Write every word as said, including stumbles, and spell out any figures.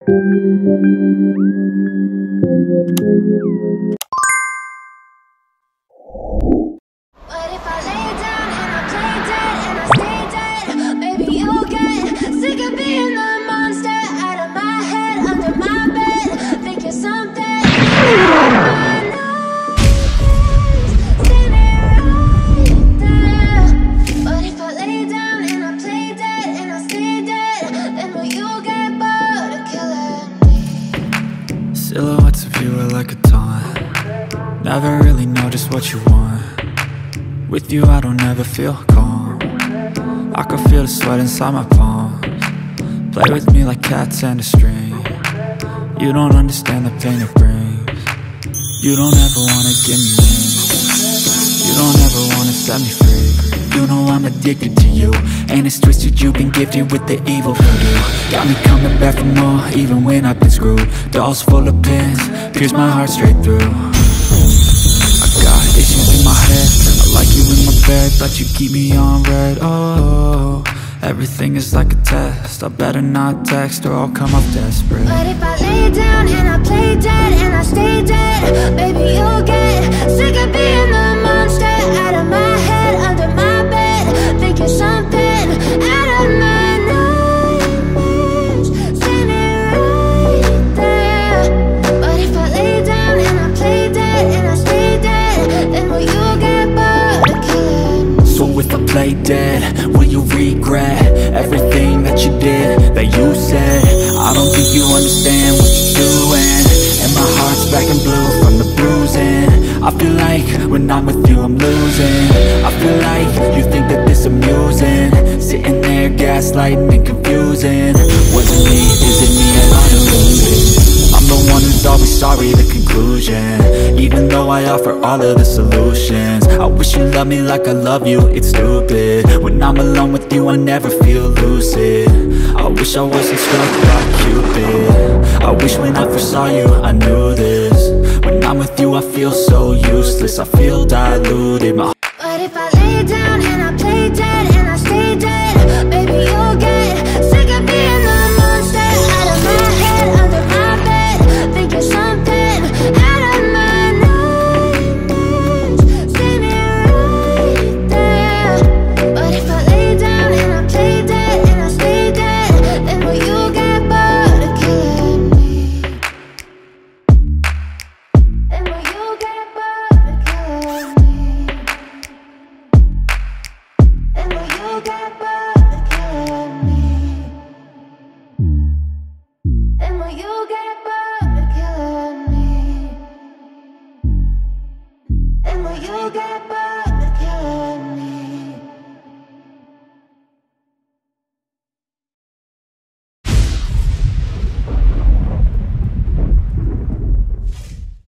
But if I lay down and I play dead and I stay dead, maybe you'll get sick of being the monster out of my head, under my bed, thinking something out of my nose, standing right there. But if I lay down and I play dead and I stay dead, then will you get bored of killing me? Silhouettes of you are like a taunt. Never really know just what you want. With you I don't ever feel calm. I can feel the sweat inside my palms. Play with me like cats and a string. You don't understand the pain it brings. You don't ever wanna give me wings. You don't ever wanna set me free. You know I'm addicted to you, and it's twisted, you've been gifted with the evil voodoo. Got me coming back for more, even when I've been screwed. Dolls full of pins, pierce my heart straight through. I got issues in my head, I like you in my bed, but you keep me on red. Oh, everything is like a test, I better not text or I'll come off desperate. But if I lay down and I play dead and I stay dead, baby you'll get sick of being the monster out of my head, under my bed, thinking something out of my nightmares, standing right there. But if I lay down and I play dead and I stay dead, then will you get bored of killing me? So if I play dead, will you regret everything that you did, that you said? I don't think you understand what you're doing, and my heart's black and blue from the bruising. I feel like when I'm with you I'm losing. I feel like you think that this amusing, sitting there gaslighting and confusing. Was it me? Is it me? Am I deluded? I'm the one who's always sorry, the conclusion. Even though I offer all of the solutions, I wish you loved me like I love you, it's stupid. When I'm alone with you I never feel lucid. I wish I wasn't struck by Cupid. I wish when I first saw you I knew this. When I'm with you I feel so useless, I feel diluted. My But if I lay down and I